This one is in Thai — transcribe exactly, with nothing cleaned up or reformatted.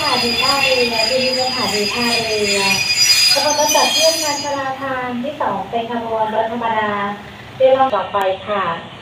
ถานีท่าเรือที่สถานีท่าเรือขบวนรถจัดเทียบชานชลาทานที่สองเป็นขบวนรถธรรมดาเดี๋ยวลองต่อไปค่ะ